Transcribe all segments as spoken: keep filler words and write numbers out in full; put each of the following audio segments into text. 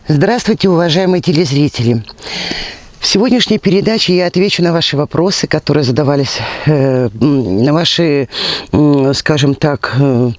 Здравствуйте, уважаемые телезрители! В сегодняшней передаче я отвечу на ваши вопросы, которые задавались, э, на ваши, э, скажем так, э,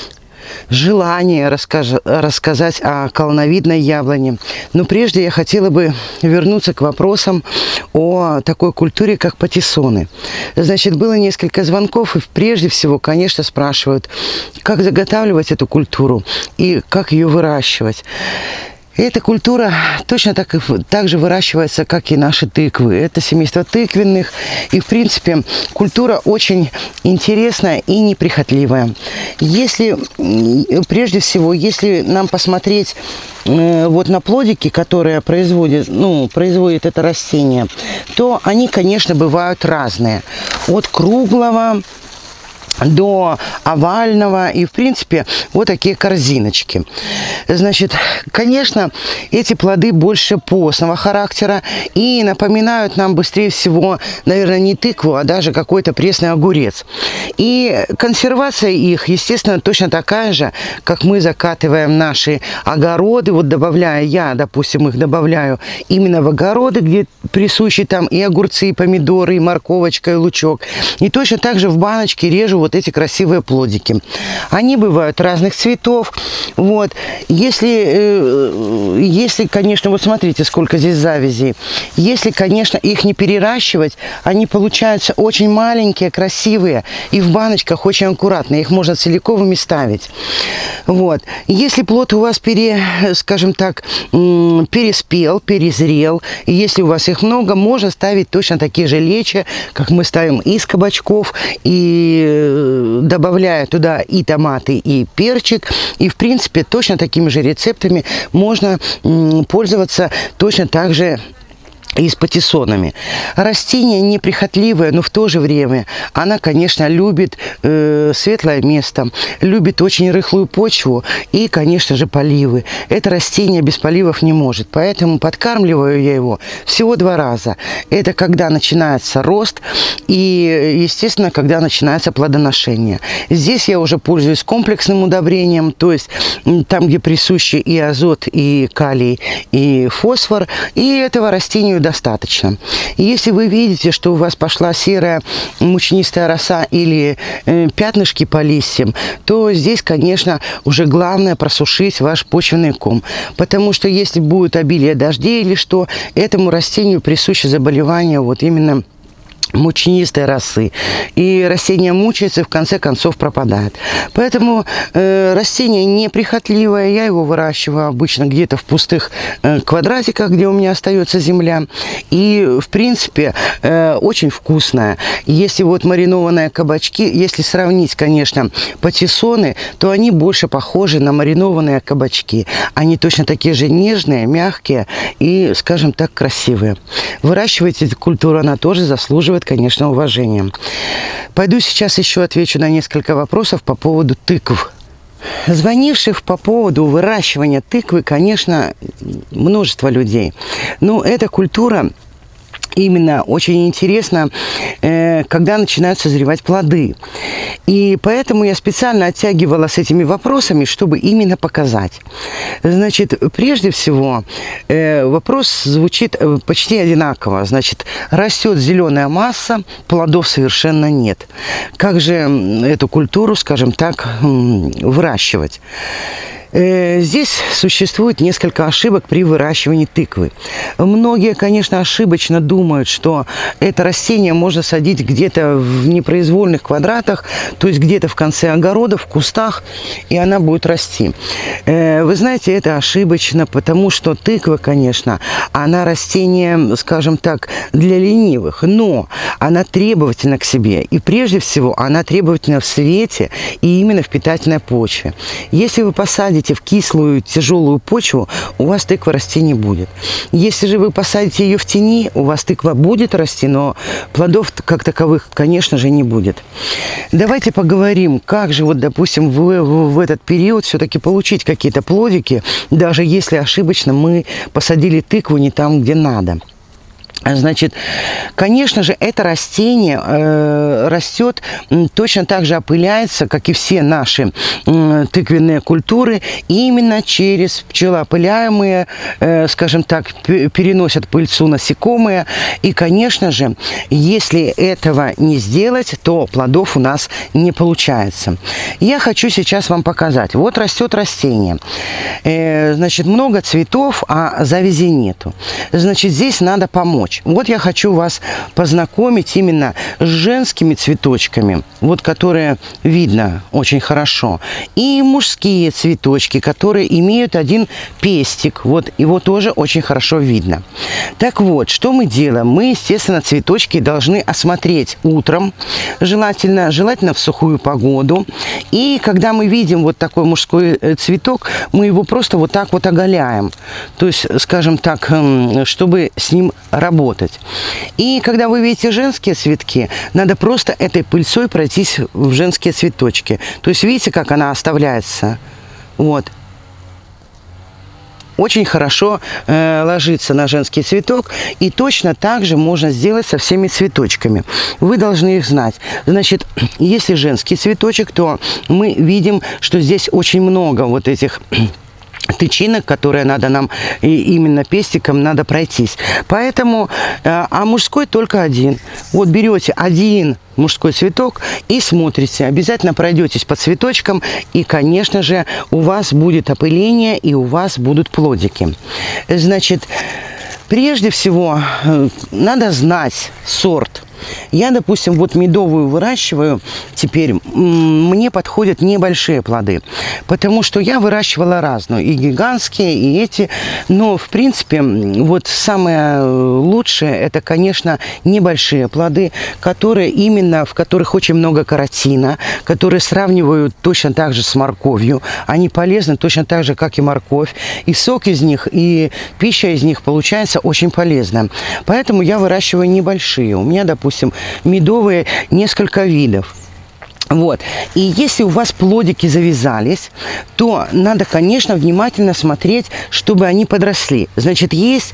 желание расскаж... рассказать о колоновидной яблоне. Но прежде я хотела бы вернуться к вопросам о такой культуре, как патиссоны. Значит, было несколько звонков, и прежде всего, конечно, спрашивают, как заготавливать эту культуру и как ее выращивать. Эта культура точно так, так же выращивается, как и наши тыквы. Это семейство тыквенных. И, в принципе, культура очень интересная и неприхотливая. Если, прежде всего, если нам посмотреть э, вот на плодики, которые производит, ну, производит это растение, то они, конечно, бывают разные. От круглого до овального и, в принципе, вот такие корзиночки. Значит, конечно, эти плоды больше постного характера и напоминают нам быстрее всего, наверное, не тыкву, а даже какой-то пресный огурец. И консервация их, естественно, точно такая же, как мы закатываем наши огороды. Вот добавляя, я, допустим, их добавляю именно в огороды, где присущи там и огурцы, и помидоры, и морковочка, и лучок. И точно так же в баночке режу вот эти красивые плодики. Они бывают разных цветов. Вот. Если, если, конечно, вот смотрите, сколько здесь завязей. Если, конечно, их не переращивать, они получаются очень маленькие, красивые. И в баночках очень аккуратные. Их можно целиковыми ставить. Вот. Если плод у вас, пере, скажем так, переспел, перезрел, и если у вас их много, можно ставить точно такие же лечи, как мы ставим из кабачков, и добавляя туда и томаты, и перчик. И, в принципе, точно такими же рецептами можно пользоваться точно так же и с патиссонами. Растение неприхотливое, но в то же время она, конечно, любит э, светлое место, любит очень рыхлую почву и, конечно же, поливы. Это растение без поливов не может, поэтому подкармливаю я его всего два раза. Это когда начинается рост и, естественно, когда начинается плодоношение. Здесь я уже пользуюсь комплексным удобрением, то есть там, где присущи и азот, и калий, и фосфор, и этого растению достаточно. И если вы видите, что у вас пошла серая мучнистая роса или э, пятнышки по листьям, то здесь, конечно, уже главное просушить ваш почвенный ком. Потому что если будет обилие дождей или что, этому растению присуще заболевание вот именно мучнистой росы. И растение мучается и в конце концов пропадает. Поэтому э, растение неприхотливое. Я его выращиваю обычно где-то в пустых э, квадратиках, где у меня остается земля. И, в принципе, э, очень вкусное. Если вот маринованные кабачки, если сравнить, конечно, патиссоны, то они больше похожи на маринованные кабачки. Они точно такие же нежные, мягкие и, скажем так, красивые. Выращивайте эту культуру, она тоже заслуживает, конечно, уважением. Пойду сейчас еще отвечу на несколько вопросов по поводу тыкв. Звонивших по поводу выращивания тыквы, конечно, множество людей. Но эта культура именно очень интересно, э, когда начинают созревать плоды. И поэтому я специально оттягивала с этими вопросами, чтобы именно показать. Значит, прежде всего, э, вопрос звучит почти одинаково. Значит, растет зеленая масса, плодов совершенно нет. Как же эту культуру, скажем так, выращивать? Здесь существует несколько ошибок при выращивании тыквы. Многие, конечно, ошибочно думают, что это растение можно садить где-то в непроизвольных квадратах, то есть где-то в конце огорода, в кустах, и она будет расти. Вы знаете, это ошибочно, потому что тыква, конечно, она растение, скажем так, для ленивых, но она требовательна к себе. И прежде всего, она требовательна в свете и именно в питательной почве. Если вы посадите в кислую, тяжелую почву, у вас тыква расти не будет. Если же вы посадите ее в тени, у вас тыква будет расти, но плодов как таковых, конечно же, не будет. Давайте поговорим, как же, вот, допустим, в, в, в этот период все-таки получить какие-то плодики, даже если ошибочно мы посадили тыкву не там, где надо. Значит, конечно же, это растение э, растет, точно так же опыляется, как и все наши э, тыквенные культуры, именно через пчелоопыляемые, э, скажем так, переносят пыльцу насекомые. И, конечно же, если этого не сделать, то плодов у нас не получается. Я хочу сейчас вам показать. Вот растет растение. Э, значит, много цветов, а завязи нету. Значит, здесь надо помочь. Вот я хочу вас познакомить именно с женскими цветочками, вот которые видно очень хорошо, и мужские цветочки, которые имеют один пестик, вот его тоже очень хорошо видно. Так вот, что мы делаем? Мы, естественно, цветочки должны осмотреть утром, желательно, желательно в сухую погоду, и когда мы видим вот такой мужской цветок, мы его просто вот так вот оголяем, то есть, скажем так, чтобы с ним работать. Работать. И когда вы видите женские цветки, надо просто этой пыльцой пройтись в женские цветочки. То есть видите, как она оставляется? Вот. Очень хорошо э, ложится на женский цветок. И точно так же можно сделать со всеми цветочками. Вы должны их знать. Значит, если женский цветочек, то мы видим, что здесь очень много вот этих тычинок, которые надо нам и именно пестиком надо пройтись. Поэтому, а мужской только один. Вот берете один мужской цветок и смотрите. Обязательно пройдетесь по цветочкам, и, конечно же, у вас будет опыление, и у вас будут плодики. Значит, прежде всего, надо знать сорт. Я, допустим, вот медовую выращиваю, теперь мне подходят небольшие плоды, потому что я выращивала разную, и гигантские, и эти, но, в принципе, вот самое лучшее, это, конечно, небольшие плоды, которые именно, в которых очень много каротина, которые сравнивают точно так же с морковью, они полезны точно так же, как и морковь, и сок из них, и пища из них получается очень полезная, поэтому я выращиваю небольшие, у меня, допустим, Допустим, медовые несколько видов. Вот. И если у вас плодики завязались, то надо, конечно, внимательно смотреть, чтобы они подросли. Значит, есть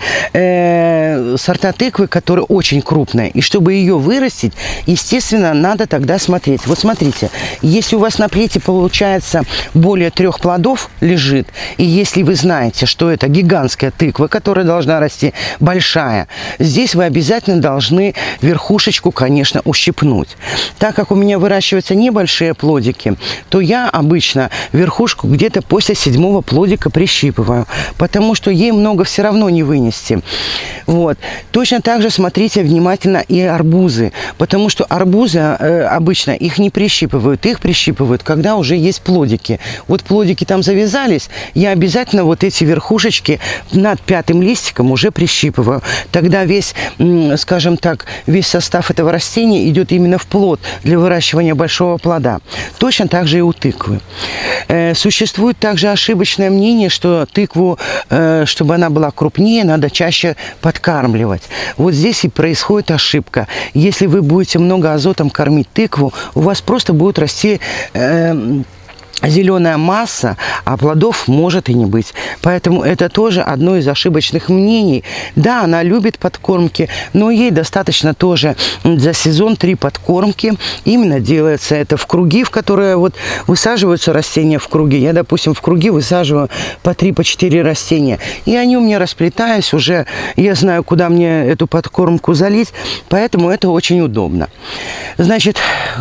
э, сорта тыквы, которые очень крупные. И чтобы ее вырастить, естественно, надо тогда смотреть. Вот смотрите, если у вас на плете получается более трех плодов лежит, и если вы знаете, что это гигантская тыква, которая должна расти большая, здесь вы обязательно должны верхушечку, конечно, ущипнуть. Так как у меня выращивается небольшие плодики, то я обычно верхушку где-то после седьмого плодика прищипываю, потому что ей много все равно не вынести. Вот. Точно так же смотрите внимательно и арбузы, потому что арбузы э, обычно их не прищипывают, их прищипывают, когда уже есть плодики. Вот плодики там завязались, я обязательно вот эти верхушечки над пятым листиком уже прищипываю. Тогда весь, скажем так, весь состав этого растения идет именно в плод для выращивания большого плода. Точно так же и у тыквы. Э, существует также ошибочное мнение, что тыкву, э, чтобы она была крупнее, надо чаще подкармливать. Вот здесь и происходит ошибка. Если вы будете много азотом кормить тыкву, у вас просто будет расти э, зеленая масса, а плодов может и не быть. Поэтому это тоже одно из ошибочных мнений. Да, она любит подкормки, но ей достаточно тоже за сезон три подкормки. Именно делается это в круги, в которые вот высаживаются растения в круги. Я, допустим, в круги высаживаю по три, по четыре растения. И они у меня расплетаясь уже, я знаю, куда мне эту подкормку залить, поэтому это очень удобно. Значит,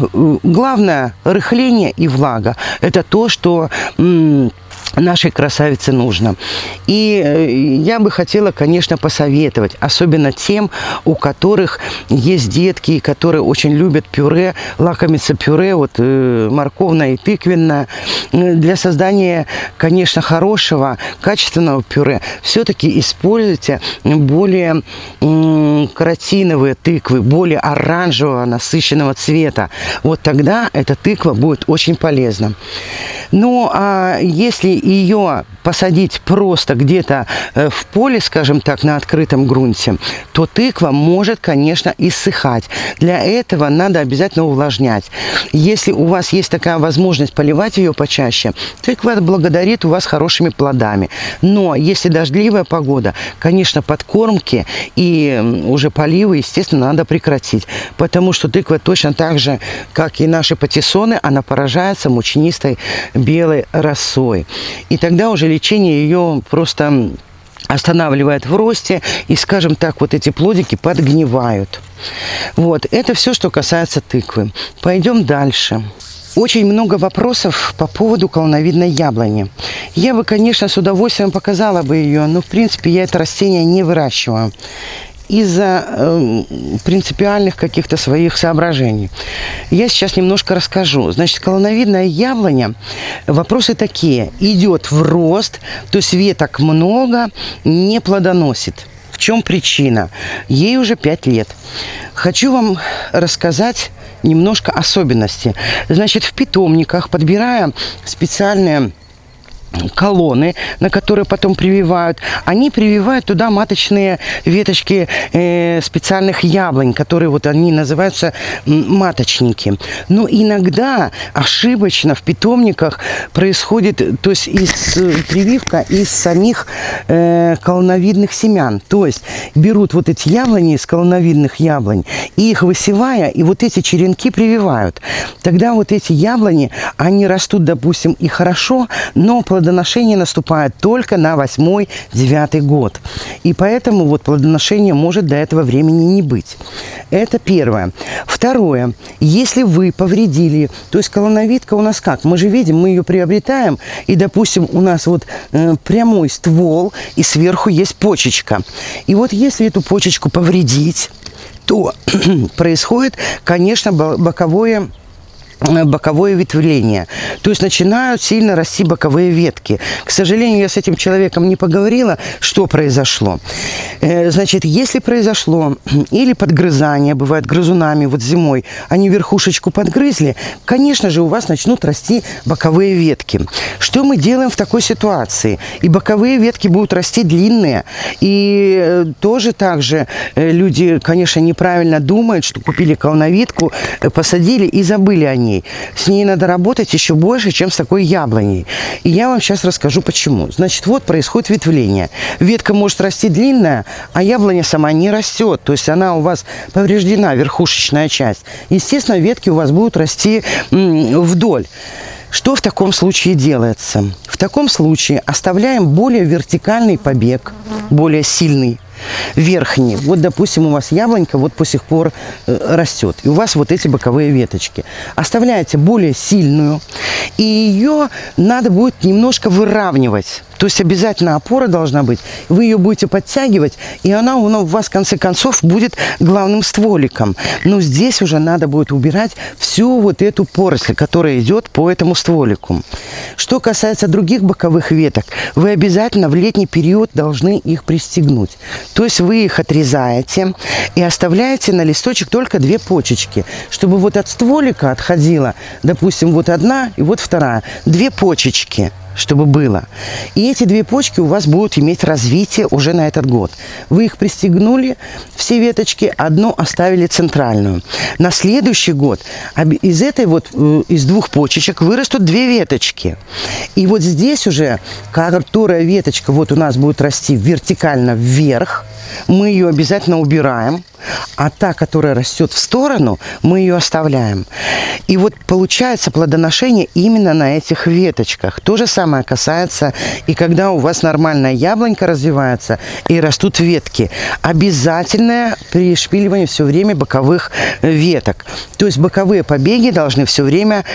главное рыхление и влага. Это то, что нашей красавице нужно. И я бы хотела, конечно, посоветовать, особенно тем, у которых есть детки, которые очень любят пюре, лакомиться пюре, вот морковное и тыквенное. Для создания, конечно, хорошего, качественного пюре все-таки используйте более каротиновые тыквы, более оранжевого, насыщенного цвета. Вот тогда эта тыква будет очень полезна. Ну, а если ее посадить просто где-то в поле, скажем так, на открытом грунте, то тыква может, конечно, иссыхать. Для этого надо обязательно увлажнять. Если у вас есть такая возможность поливать ее почаще, тыква благодарит у вас хорошими плодами. Но если дождливая погода, конечно, подкормки и уже поливы, естественно, надо прекратить. Потому что тыква точно так же, как и наши патиссоны, она поражается мучнистой белой росой. И тогда уже лечение ее просто останавливает в росте, и, скажем так, вот эти плодики подгнивают. Вот, это все, что касается тыквы. Пойдем дальше. Очень много вопросов по поводу колоновидной яблони. Я бы, конечно, с удовольствием показала бы ее, но, в принципе, я это растение не выращиваю из-за э, принципиальных каких-то своих соображений. Я сейчас немножко расскажу. Значит, колоновидная яблоня, вопросы такие. Идет в рост, то есть веток много, не плодоносит. В чем причина? Ей уже пять лет. Хочу вам рассказать немножко особенности. Значит, в питомниках, подбирая специальные колонны, на которые потом прививают, они прививают туда маточные веточки э, специальных яблонь, которые вот они называются маточники. Но иногда ошибочно в питомниках происходит, то есть из, прививка из самих э, колоновидных семян. То есть берут вот эти яблони из колоновидных яблонь, и их высевая, и вот эти черенки прививают. Тогда вот эти яблони, они растут, допустим, и хорошо, но плодоношение наступает только на восьмой-девятый год. И поэтому вот плодоношение может до этого времени не быть. Это первое. Второе. Если вы повредили, то есть колоновидка у нас как? Мы же видим, мы ее приобретаем, и, допустим, у нас вот э, прямой ствол, и сверху есть почечка. И вот если эту почечку повредить, то происходит, конечно, боковое боковое ветвление. То есть начинают сильно расти боковые ветки. К сожалению, я с этим человеком не поговорила, что произошло. Значит, если произошло или подгрызание, бывает грызунами, вот зимой, они верхушечку подгрызли, конечно же, у вас начнут расти боковые ветки. Что мы делаем в такой ситуации? И боковые ветки будут расти длинные. И тоже так же люди, конечно, неправильно думают, что купили колоновидку, посадили и забыли о ней. С ней надо работать еще больше, чем с такой яблоней. И я вам сейчас расскажу, почему. Значит, вот происходит ветвление. Ветка может расти длинная, а яблоня сама не растет. То есть она у вас повреждена, верхушечная часть. Естественно, ветки у вас будут расти вдоль. Что в таком случае делается? В таком случае оставляем более вертикальный побег, более сильный, верхний. Вот, допустим, у вас яблонька вот до сих пор э, растет. И у вас вот эти боковые веточки. Оставляете более сильную. И ее надо будет немножко выравнивать. То есть обязательно опора должна быть. Вы ее будете подтягивать, и она у вас, в конце концов, будет главным стволиком. Но здесь уже надо будет убирать всю вот эту поросль, которая идет по этому стволику. Что касается других боковых веток, вы обязательно в летний период должны их пристегнуть. То есть вы их отрезаете и оставляете на листочек только две почечки, чтобы вот от стволика отходила, допустим, вот одна и вот вторая. Две почечки, чтобы было. И эти две почки у вас будут иметь развитие уже на этот год. Вы их пристегнули, все веточки, одну оставили центральную. На следующий год из этой вот, из двух почечек вырастут две веточки. И вот здесь уже, которая веточка вот у нас будет расти вертикально вверх, мы ее обязательно убираем. А та, которая растет в сторону, мы ее оставляем. И вот получается плодоношение именно на этих веточках. То же самое касается и когда у вас нормальная яблонька развивается и растут ветки. Обязательное пришпиливание все время боковых веток. То есть боковые побеги должны все время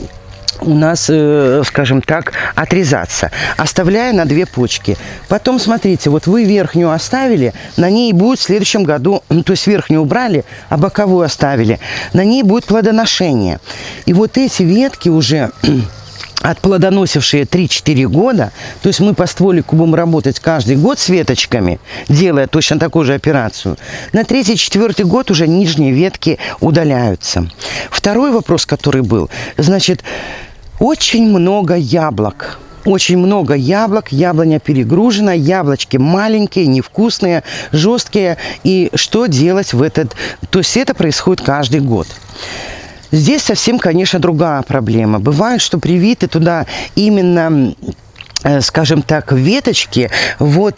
у нас, э, скажем так, отрезаться, оставляя на две почки. Потом, смотрите, вот вы верхнюю оставили, на ней будет в следующем году, ну, то есть верхнюю убрали, а боковую оставили, на ней будет плодоношение. И вот эти ветки уже отплодоносившие три-четыре года, то есть мы по стволику будем работать каждый год с веточками, делая точно такую же операцию, на третий-четвертый год уже нижние ветки удаляются. Второй вопрос, который был, значит, очень много яблок очень много яблок, яблоня перегружена, яблочки маленькие, невкусные, жесткие. И что делать в этот... То есть это происходит каждый год. Здесь совсем, конечно, другая проблема. Бывает, что привиты туда именно, скажем так, веточки, вот...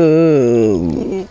Э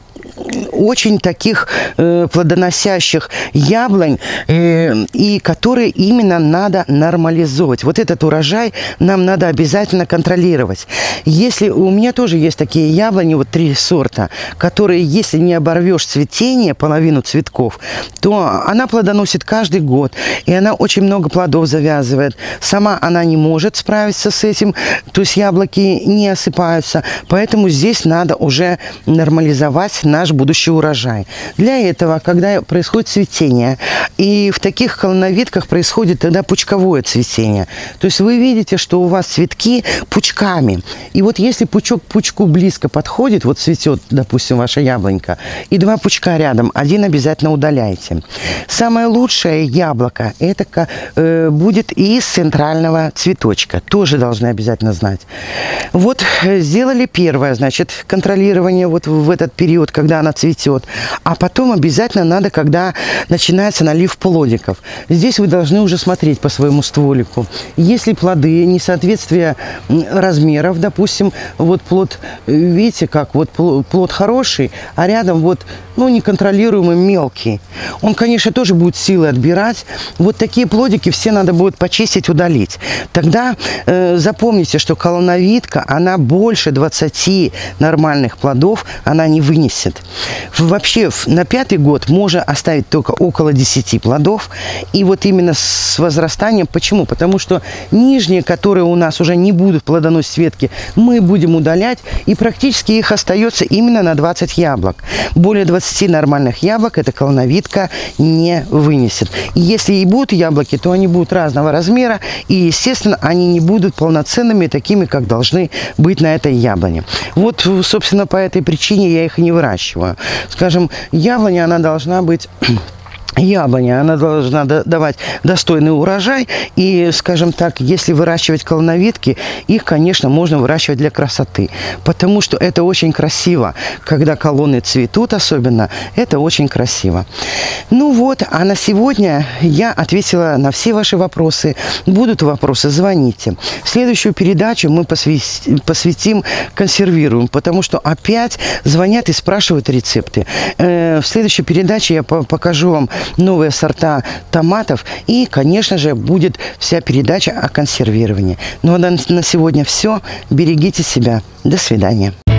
очень таких э, плодоносящих яблонь, э, и которые именно надо нормализовать. Вот этот урожай нам надо обязательно контролировать. Если у меня тоже есть такие яблони, вот три сорта, которые, если не оборвешь цветение, половину цветков, то она плодоносит каждый год, и она очень много плодов завязывает. Сама она не может справиться с этим, то есть яблоки не осыпаются, поэтому здесь надо уже нормализовать наш будущий урожай. Для этого, когда происходит цветение, и в таких колоновидках происходит тогда пучковое цветение. То есть вы видите, что у вас цветки пучками. И вот если пучок к пучку близко подходит, вот цветет, допустим, ваша яблонька, и два пучка рядом, один обязательно удаляйте. Самое лучшее яблоко, это э, будет из центрального цветочка. Тоже должны обязательно знать. Вот сделали первое, значит, контролирование вот в этот период, когда она цветет. А потом обязательно надо, когда начинается налив плодиков. Здесь вы должны уже смотреть по своему стволику. Если плоды, несоответствие размеров, допустим, вот плод, видите, как вот плод хороший, а рядом вот, ну, неконтролируемый мелкий. Он, конечно, тоже будет силы отбирать. Вот такие плодики все надо будет почистить, удалить. Тогда э, запомните, что колоновидка, она больше двадцати нормальных плодов, она не вынесет. Вообще на пятый год можно оставить только около десяти плодов. И вот именно с возрастанием. Почему? Потому что нижние, которые у нас уже не будут плодоносить ветки, мы будем удалять. И практически их остается именно на двадцать яблок. Более двадцати нормальных яблок эта колоновидка не вынесет. И если и будут яблоки, то они будут разного размера. И, естественно, они не будут полноценными, такими, как должны быть на этой яблоне. Вот, собственно, по этой причине я их и не выращиваю. Скажем, яблоня, она должна быть... Яблоня, она должна давать достойный урожай. И, скажем так, если выращивать колоновидки, их, конечно, можно выращивать для красоты. Потому что это очень красиво. Когда колонны цветут особенно, это очень красиво. Ну вот, а на сегодня я ответила на все ваши вопросы. Будут вопросы, звоните. Следующую передачу мы посвятим консервируем, потому что опять звонят и спрашивают рецепты. В следующей передаче я покажу вам новые сорта томатов. И, конечно же, будет вся передача о консервировании. Ну а на сегодня все. Берегите себя. До свидания.